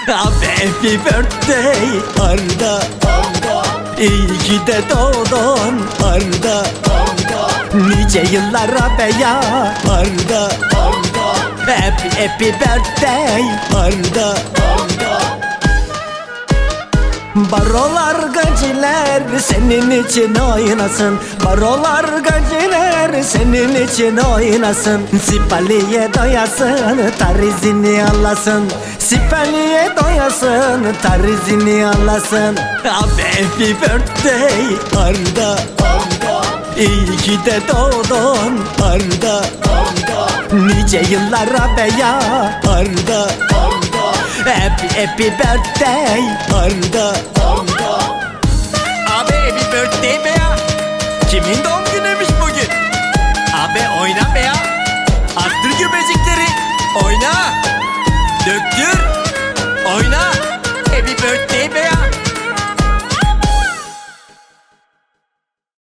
Happy birthday Arda. İyi ki de doğdun Arda. Nice yıllara be ya Arda. Happy birthday Arda. Barolar gaciler senin için oynasın. Barolar gaciler senin için oynasın. Sipaliye doyasın, tarizini alasın. Sipaliye doyasın, tarizini alasın. Happy birthday Arda. İyi ki de doğdun Arda. Nice yıllara be ya Arda. Happy birthday Arda. Abi happy birthday be ya. Kimin doğum günüymüş bugün? Abi oyna be ya. Arttır göbecikleri. Oyna. Döktür. Oyna.